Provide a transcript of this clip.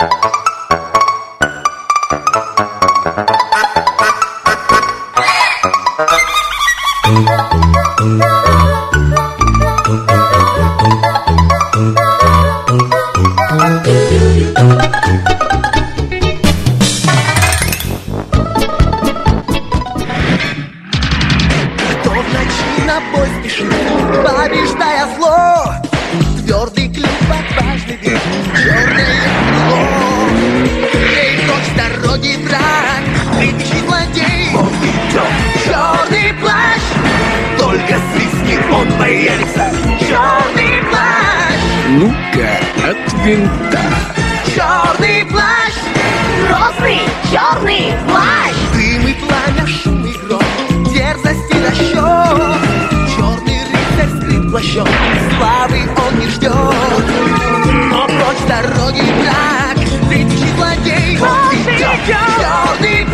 Побеждая зло, твердый клюв, отважный вид, черное крыло. Эй, прочь с дороги, враг, кричи злодей. Он идет, черный плащ, только свистни, он появится. Черный плащ, ну-ка, от винта. Черный плащ, Грозный черный плащ. дым и пламя, шум и гром, дерзости расчет. Черный рыцарь скрыт плащом, славы он не ждет. Но прочь с дороги враг, кричи злодей. Он идет, черный